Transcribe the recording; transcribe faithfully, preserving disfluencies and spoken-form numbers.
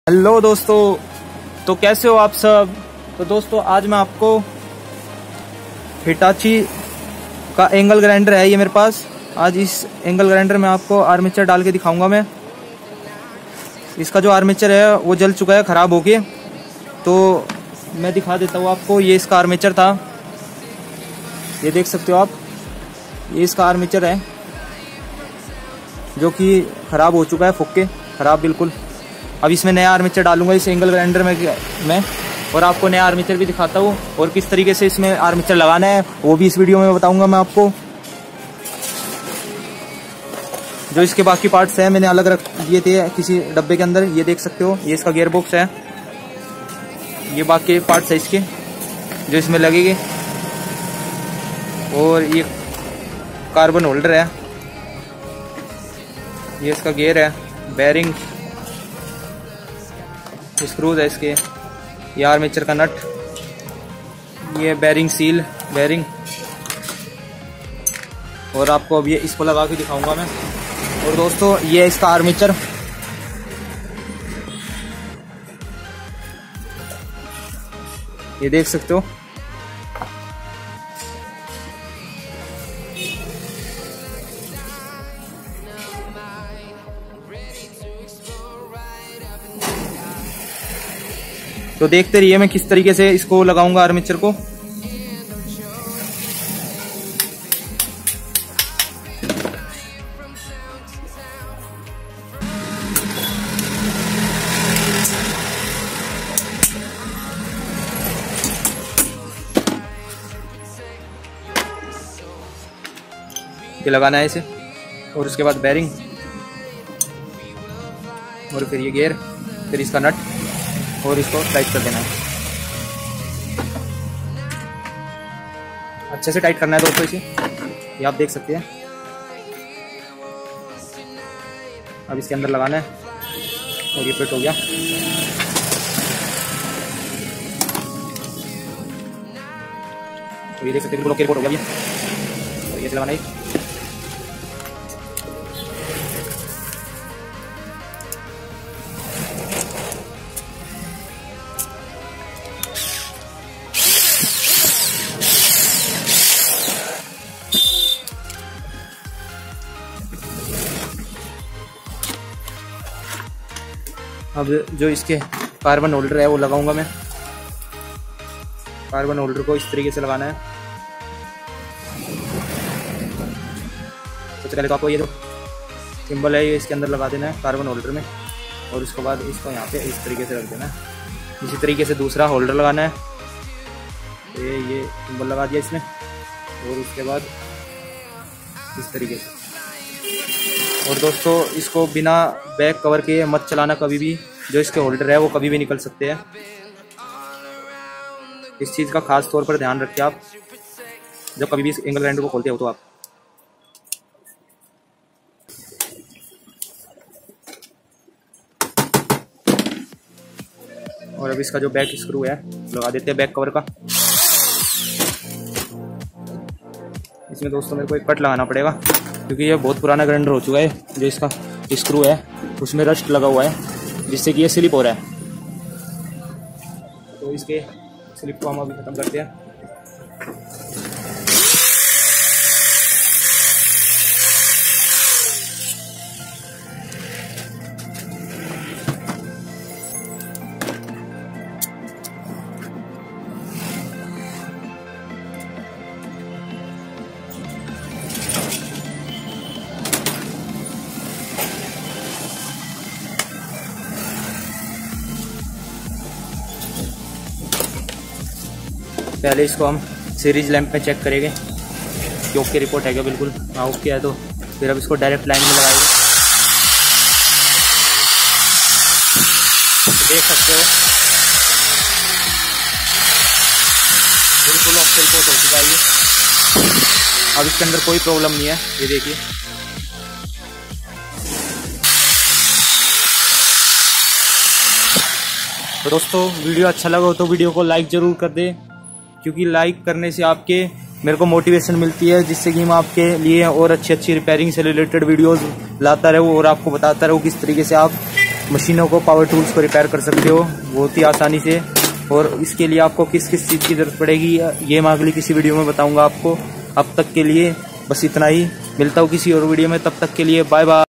Hello दोस्तों, तो कैसे हो आप सब। तो दोस्तों आज मैं आपको हिटाची का एंगल ग्राइंडर है ये मेरे पास। आज इस एंगल ग्राइंडर में आपको आर्मेचर डाल के दिखाऊंगा मैं। इसका जो आर्मेचर है वो जल चुका है ख़राब होके, तो मैं दिखा देता हूँ आपको। ये इसका आर्मेचर था, ये देख सकते हो आप। ये इसका आर्मेचर है जो कि ख़राब हो चुका है, फुक के ख़राब बिल्कुल। अब इसमें नया आर्मेचर डालूंगा इस एंगल ग्राइंडर में मैं और आपको नया आर्मेचर भी दिखाता हूँ और किस तरीके से इसमें आर्मेचर लगाना है वो भी इस वीडियो में बताऊंगा मैं आपको। जो इसके बाकी पार्ट्स हैं मैंने अलग रख दिए थे किसी डब्बे के अंदर, ये देख सकते हो। ये इसका गियर बॉक्स है, ये बाकी पार्ट्स है इसके जो इसमें लगेंगे। और ये कार्बन होल्डर है, ये इसका गियर है, बेरिंग, स्क्रूज है इसके, ये आर्मेचर का नट, ये बेरिंग सील बेरिंग। और आपको अब ये इसको लगा के दिखाऊंगा मैं। और दोस्तों ये इसका आर्मेचर, ये देख सकते हो। तो देखते रहिए मैं किस तरीके से इसको लगाऊंगा आर्मेचर को। ये लगाना है इसे और उसके बाद बेरिंग और फिर ये गियर, फिर इसका नट और इसको टाइट कर देना है। अच्छे से टाइट करना है दोस्तों इसे, ये आप देख सकते हैं। अब इसके अंदर लगाना है और ये फिट हो गया। तो ये देख सकते हैं बिल्कुल ओके रिपोर्ट हो गया ये। और ये लगाना है, अब जो इसके कार्बन होल्डर है वो लगाऊंगा मैं। कार्बन होल्डर को इस तरीके से लगाना है। सबसे पहले तो आपको ये जो सिंबल है ये इसके अंदर लगा देना है कार्बन होल्डर में, और उसके बाद इसको यहाँ पे इस तरीके से रख देना है। इसी तरीके से दूसरा होल्डर लगाना है, ये ये सिंबल लगा दिया इसमें, और उसके बाद इस तरीके से। और दोस्तों इसको बिना बैक कवर के मत चलाना कभी भी। जो इसके होल्डर है वो कभी भी निकल सकते हैं, इस चीज़ का खास तौर पर ध्यान रखिए आप जब कभी भी इस एंगल ग्राइंडर को खोलते हो तो आप। और अब इसका जो बैक स्क्रू है लगा देते हैं बैक कवर का। इसमें दोस्तों मेरे को एक कट लगाना पड़ेगा क्योंकि ये बहुत पुराना ग्राइंडर हो चुका है। जो इसका स्क्रू है उसमें रस्ट लगा हुआ है जिससे कि ये स्लिप हो रहा है। तो इसके स्लिप को हम अभी खत्म करते हैं। पहले इसको हम सीरीज लैंप में चेक करेंगे कि ओके रिपोर्ट है क्या। बिल्कुल हाँ ओके है, तो फिर अब इसको डायरेक्ट लाइन में लगाएंगे। तो देख सकते हो बिल्कुल ओके रिपोर्ट हो चुका है ये। अब इसके अंदर कोई प्रॉब्लम नहीं है, ये देखिए। तो दोस्तों वीडियो अच्छा लगा हो तो वीडियो को लाइक ज़रूर कर दें, क्योंकि लाइक करने से आपके मेरे को मोटिवेशन मिलती है, जिससे कि मैं आपके लिए और अच्छी अच्छी रिपेयरिंग से रिलेटेड वीडियोस लाता रहूँ और आपको बताता रहूँ किस तरीके से आप मशीनों को, पावर टूल्स को रिपेयर कर सकते हो बहुत ही आसानी से। और इसके लिए आपको किस किस चीज़ की ज़रूरत पड़ेगी ये मैं अगली किसी वीडियो में बताऊंगा आपको। अब तक के लिए बस इतना ही, मिलता हूँ किसी और वीडियो में, तब तक के लिए बाय बाय।